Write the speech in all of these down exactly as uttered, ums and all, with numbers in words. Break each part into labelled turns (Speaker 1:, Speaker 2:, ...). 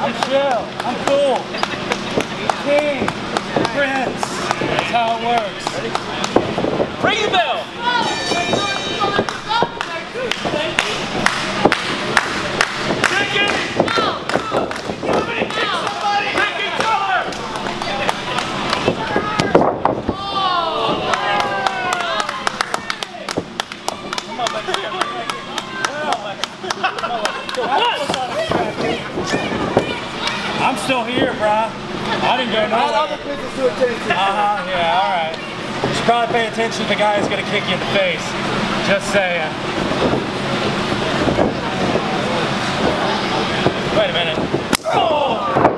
Speaker 1: I'm chill. I'm cool. King. Prince. That's how it works. Ring the bell. I'm still here, brah. I didn't go nowhere.
Speaker 2: Other business to attend to.
Speaker 1: Uh-huh, yeah, all right. You should probably pay attention to the guy who's going to kick you in the face. Just saying. Wait a minute. Oh!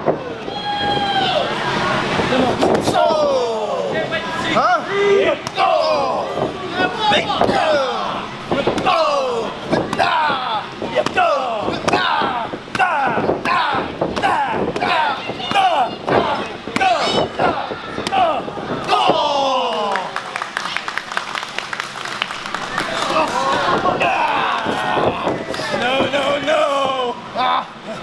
Speaker 2: Oh! Huh? Oh! Big go! Oh! Da! Go! Da! Da! Da! Da! Da! Da! Da! Da! Da!
Speaker 1: No, no, no!
Speaker 2: Ah!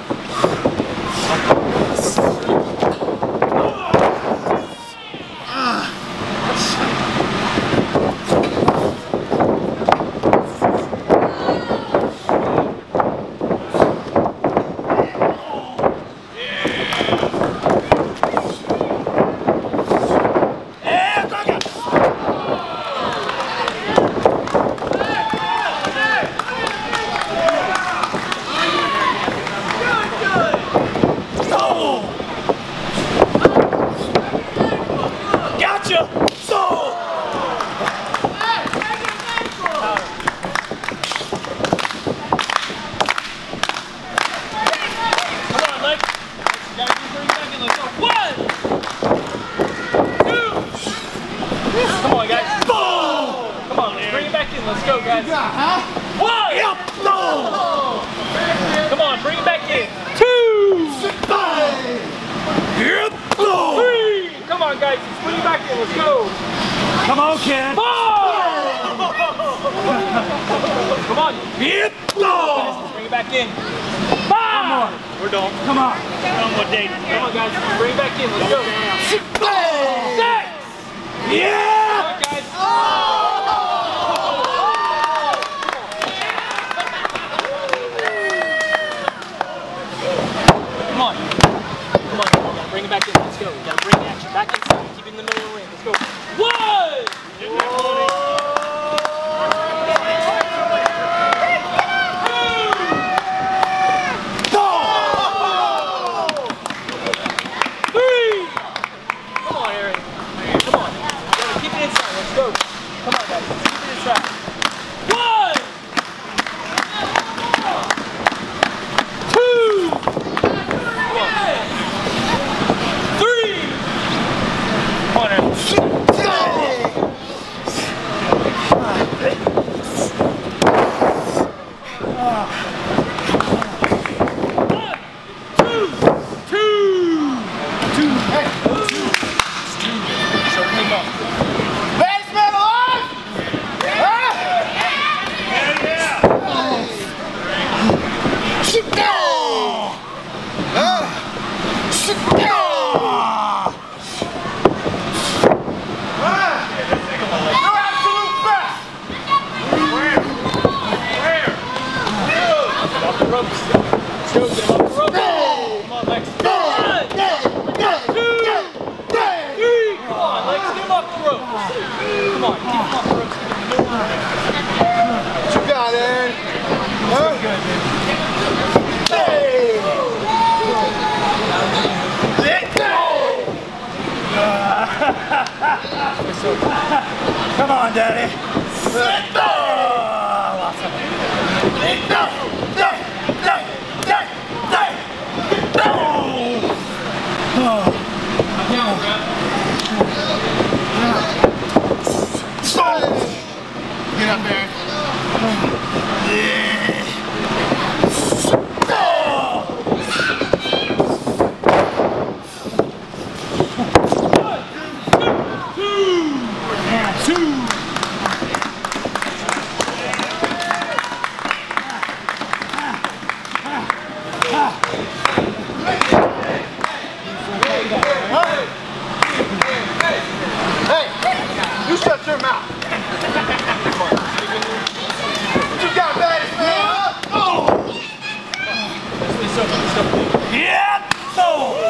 Speaker 1: Let's go, guys.
Speaker 2: Huh?
Speaker 1: One!
Speaker 2: Yep. No!
Speaker 1: Come on, bring it back in. Two!
Speaker 2: Five! Yep. No!
Speaker 1: Three! Come on, guys, let's bring it back in. Let's go.
Speaker 2: Come on, kid.
Speaker 1: Four! Come on.
Speaker 2: Yep. No!
Speaker 1: Guys, let's bring it back in. Five! One more. We're done. Come on. One more date. Come on, guys, let's bring it back in. Let's go.
Speaker 2: Six!
Speaker 1: Come
Speaker 2: Yeah!
Speaker 1: on, guys.
Speaker 2: Oh!
Speaker 1: Come on. Come on, come on. Bring it back in. Let's go. We gotta bring action back inside. Keep it in the middle of the ring. Let's go. One! Three! Come on, Aaron. Come on. You gotta keep it inside. Let's go. Come on, guys. Let's keep it inside. One! Two! Come on. Three! Come on, Aaron.
Speaker 2: Come on, Daddy. Get up there. Hey, you shut your mouth. What you got, baddest man? Huh? Oh. Yeah. So.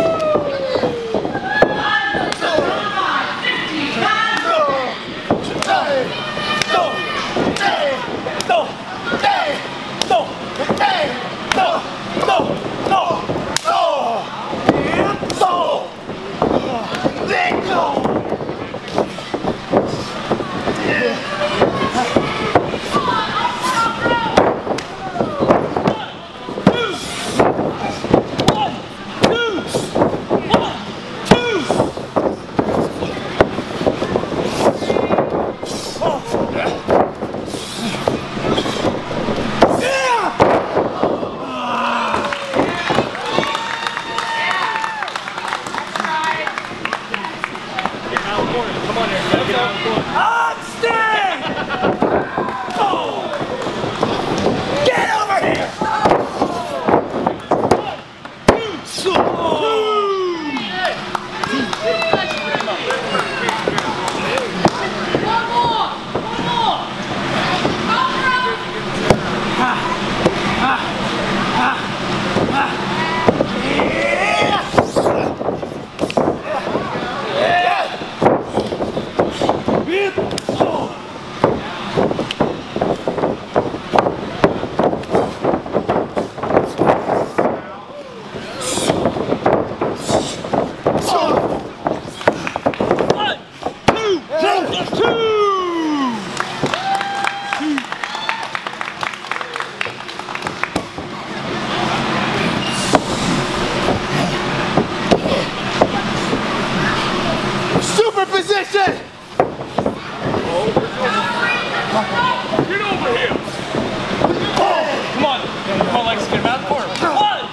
Speaker 2: Position!
Speaker 1: Get over here! Oh, come on! Come on, Lexus, get him out of the corner. One!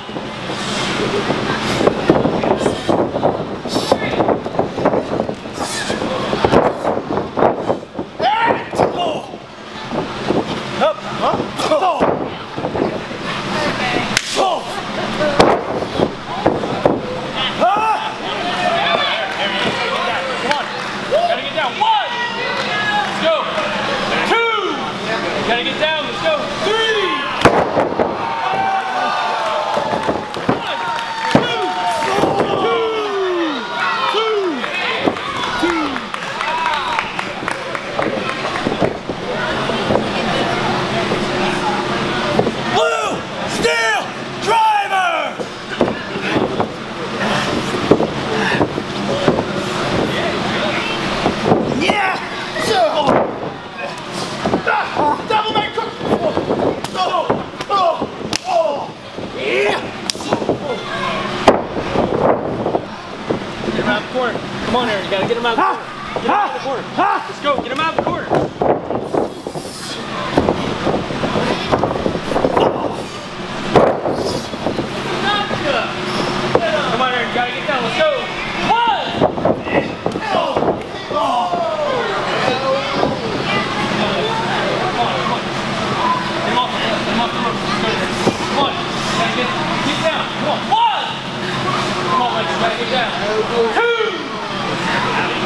Speaker 1: Up! Huh? Oh! Gotta get down, let's go. Three! One, two, two, two, two. Blue, steel, driver! Yeah! Double make cook! Oh! Oh! Oh! Yeah! Get him out of the corner. Come on, Aaron. You gotta get him out of the corner. Get him out of the corner. Let's go. Get him out of the corner. Come on, Aaron. You gotta get down. Let's go. One! Oh! Oh! Come on, gotta get, get down. Come on, one! Come on, Lexus, gotta get down. Two!